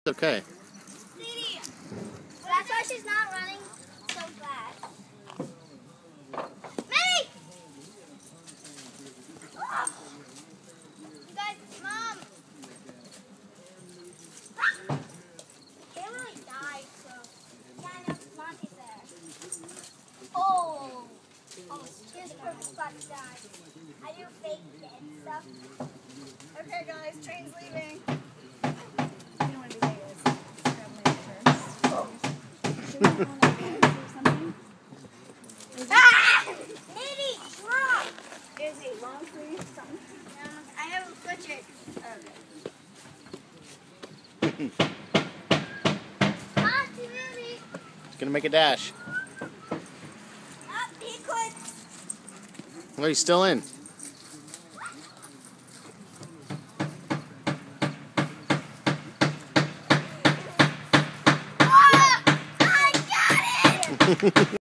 Okay. That's why she's not running so fast. Minnie! Oh. You guys, Mom! Can't really die, so. Yeah, I know. Monty's there. Oh! Oh, here's a perfect spot to die. I do fake dead stuff. Okay, guys, train's leaving. Minnie, drop! Is a long sleeve something? I have a butcher. Okay. Monty, Minnie! He's gonna make a dash. He quit. Well, he's still in. Oh, I got it!